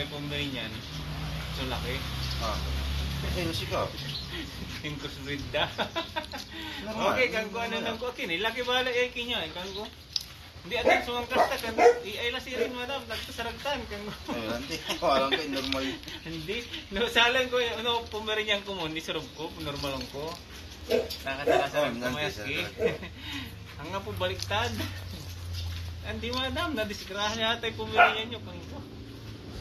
Pomeranian. So laki. Ayun siya. Yung kusbrid da. Normal. Okay, kang ko ano nang ko kini. Laki bala eh kinya kang ko. Hindi atin sumang kasta kan. Ay la sirin madam, nagtasaragtan kang ko. Hindi ko alam kay normal. Hindi. No salan ko ano Pomeranian ko mo ni surob ko, normal lang ko. Nakatarasan ko mayaski. Ang nga po baliktad. Hindi madam, na disgrasya yata yung Pomeranian nyo kang ko.